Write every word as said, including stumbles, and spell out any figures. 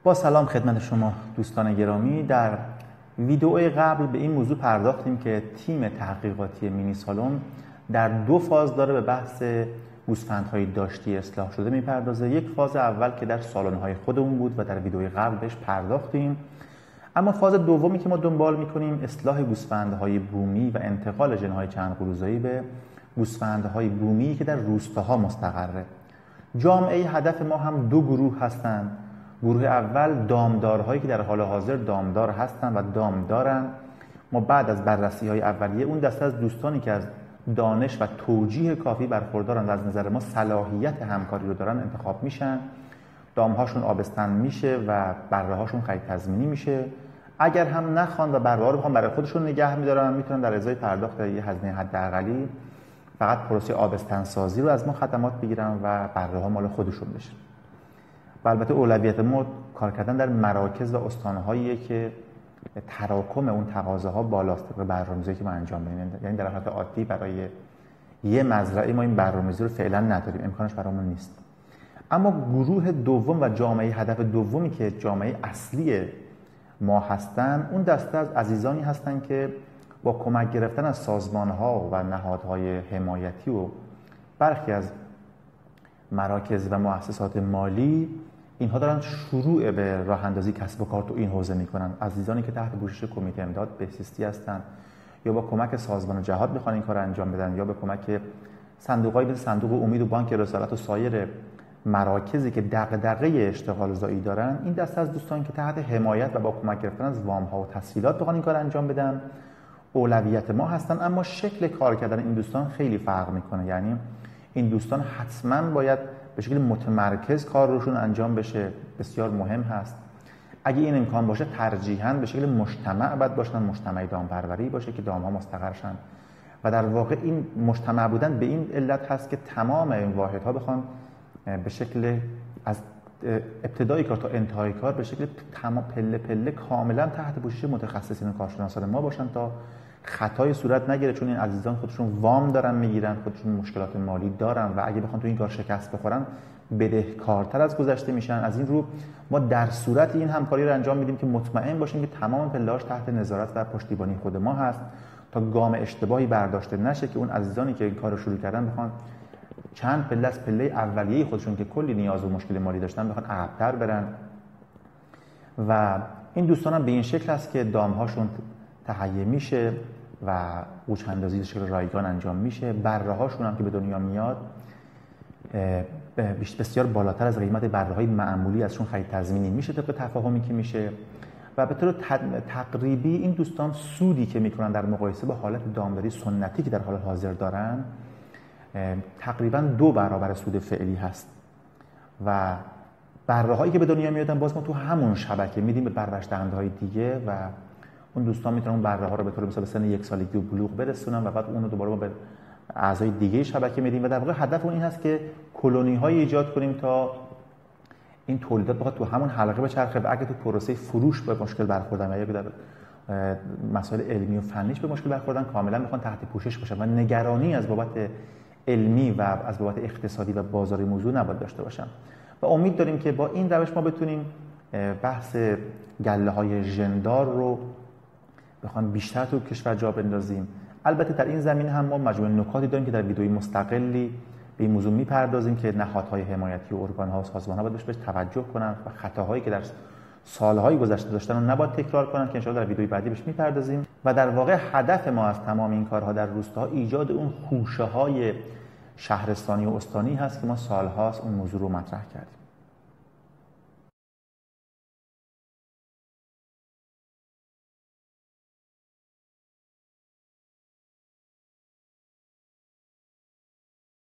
با سلام خدمت شما دوستان گرامی. در ویدئوی قبل به این موضوع پرداختیم که تیم تحقیقاتی مینی سالن در دو فاز داره به بحث گوسفندهای داشتی اصلاح شده میپردازه. یک فاز اول که در سالن‌های خودمون بود و در ویدئوی قبل بهش پرداختیم، اما فاز دومی که ما دنبال میکنیم اصلاح گوسفندهای بومی و انتقال ژن‌های چند قلوزایی به گوسفندهای بومی که در روستاها مستقره. جامعه هدف ما هم دو گروه هستند. گروه اول دامدارهایی که در حال حاضر دامدار هستند و دام دارن. ما بعد از بررسی‌های اولیه اون دسته از دوستانی که از دانش و توجیه کافی برخوردارن و از نظر ما صلاحیت همکاری رو دارن انتخاب میشن. دامهاشون آبستن میشه و بره‌هاشون خرید تضمینی میشه. اگر هم نخوان و بره‌ها رو بخوام برای خودشون نگه می‌دارن، میتونن در ازای پرداخت یه هزینه حداقلی فقط پروسه آبستن سازی رو از ما خدمات بگیرن و بره‌ها مال خودشون بشه. و البته اولویت ما کار کردن در مراکز و استان‌هاییه که تراکم اون تقاضاها بالاست طبق برنامه‌ریزی که ما انجام میدیم. یعنی در حالت عادی برای یه مزرعه ما این برنامه‌ریزی رو فعلا نداریم، امکانش برامون نیست. اما گروه دوم و جامعه هدف دومی که جامعه اصلی ما هستن، اون دسته از عزیزانی هستن که با کمک گرفتن از سازمان‌ها و نهادهای حمایتی و برخی از مراکز و مؤسسات مالی، اینها دارن شروع به راه اندازی کسب و کار تو این حوزه میکنن. عزیزانی که تحت پوشش کمیته امداد بهزیستی هستن یا با کمک سازمان جهاد میخوان این کار رو انجام بدن یا به کمک صندوق‌های مثل صندوق امید و بانک رسالت و سایر مراکزی که دغدغه اشتغال زایی دارن، این دسته از دوستان که تحت حمایت و با کمک گرفتن از وام‌ها و تسهیلات بخوان این کار انجام بدن، اولویت ما هستن. اما شکل کار کردن این دوستان خیلی فرق میکنه. یعنی این دوستان حتما باید به شکل متمرکز کار روشون انجام بشه، بسیار مهم هست. اگه این امکان باشه ترجیحاً به شکل مجتمع باید باشن، مجتمع دامپروری باشه که دام‌ها مستقر شن. و در واقع این مجتمع بودن به این علت هست که تمام این واحدها بخوان به شکل از ابتدای کار تا انتهای کار به شکل تمام پله پله کاملا تحت پوشش متخصصین و کارشناسان ما باشن تا خطای صورت نگیره، چون این عزیزان خودشون وام دارن میگیرن، خودشون مشکلات مالی دارن و اگه بخوان تو این کار شکست بخورن بدهکارتر از گذشته میشن. از این رو ما در صورت این همکاری رو انجام میدیم که مطمئن باشیم که تمام پله‌هاش تحت نظارت و پشتیبانی خود ما هست تا گام اشتباهی برداشته نشه که اون عزیزانی که این کارو شروع کردن بخوان چند پله از پله اولیه خودشون که کلی نیاز و مشکل مالی داشتن بخوان عقب‌تر برن. و این دوستان هم به این شکل است که دام‌هاشون تهیه میشه و قوچ اندازی به شکل رایگان انجام میشه. بره‌هاشون هم که به دنیا میاد بسیار بالاتر از قیمت بره‌های معمولی ازشون خرید تضمینی میشه طبق تفاهمی که میشه. و به طور تقریبی این دوستان سودی که میکنن در مقایسه با حالت دامداری سنتی که در حال حاضر دارن تقریبا دو برابر سود فعلی هست. و بره‌هایی که به دنیا میادن باز ما تو همون شبکه میدیم به پرورش دهنده‌های دیگه و اون دوستان میتونن اون بره‌ها رو به طور مثال به سن یک سالگی و بلوغ برسونن و بعد اون رو دوباره ما به اعضای دیگه شبکه میدیم. و در واقع هدف اون این هست که کلونی‌های ایجاد کنیم تا این تولیدات بخواد تو همون حلقه بچرخه و اگه تو پروسه فروش به مشکل برخوردن یا در مسائل علمی و فنیش به مشکل برخوردن کاملا میخوان تحت پوشش باشن و نگرانی از بابت علمی و از بابت اقتصادی و بازاری موضوع نباید داشته باشن. و امید داریم که با این روش ما بتونیم بحث گله‌های ژندار رو بخوام بیشتر تو کشور جا بندازیم. البته در این زمینه هم ما مجموعه نکاتی داریم که در ویدئوی مستقلی به این موضوع میپردازیم که نهادهای حمایتی و ارگان‌ها و سازمان‌ها باید بهش توجه کنن و خطاهایی که در سال‌های گذشته داشتن رو نباید تکرار کنن که ان شاءالله در ویدئوی بعدی بهش میپردازیم. و در واقع هدف ما از تمام این کارها در روستاها ایجاد اون خوشه‌های شهرستانی و استانی هست که ما سال‌هاست اون موضوع رو مطرح کردیم.